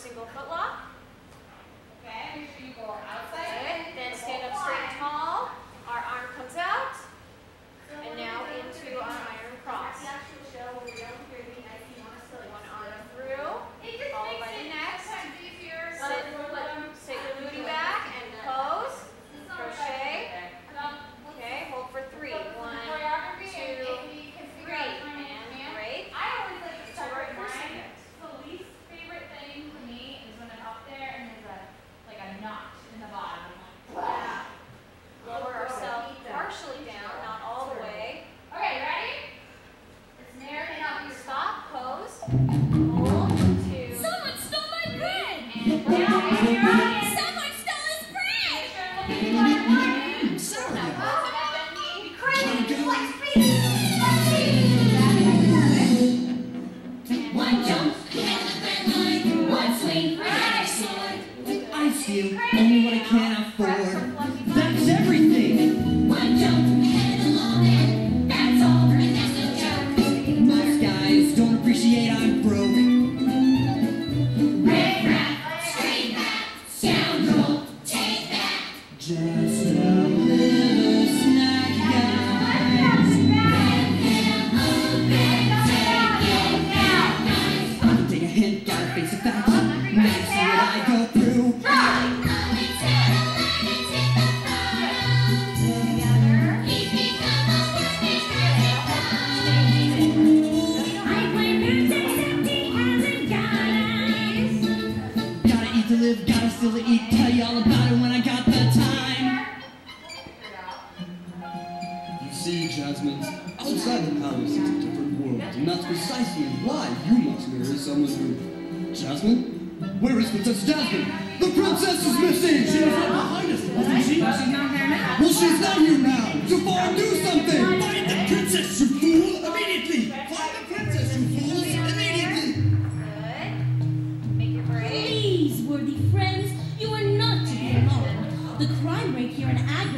single foot lock. Okay, make sure you go outside. Good. Then stand up straight and tall. Our arm comes out. And now into our iron cross. One arm through, followed by the next. Sit your booty back and pose. Crochet. Okay, hold for 3. 1, 2, 3. And break. I always like to start with mine. Seconds. The least favorite thing for me is when I'm up there and there's a notch in the bottom. Yeah. Lower ourselves partially down, not all the way. Okay, ready? It's narrowing up your Stop, pose, hold, 2. Someone stole my bread! And down. Someone stole his bread! One jump, and the bread line. One swing, red sword. I steal only what I can afford. That's everything. One jump, and along it. That's all, and that's no joke. Most guys don't appreciate I'm broke. Riff raff, scream back, scoundrel, take that. Just a little snack, guys. Red pill, open, take it now. Nice. I can take a hint, gotta face a fact. Now you see what I go through. Only till the light is in the bottom. Together. He's become a working I blame him except he hasn't got eyes. Gotta eat to live, gotta still to eat. Tell you all about it when I got the time. You see, Jasmine, outside the palace is a different world, and that's precisely why you must marry someone who... Jasmine? Where is Princess Jasmine? The princess is missing! She was right behind us, wasn't she? She's not here now. Well, she's not here now! Jafar, do something! Find the princess, you fool! Immediately! Find the princess, you fools! Immediately! Good. Make your break. Please, worthy friends, you are not to be alone. The crime rate here in Agnes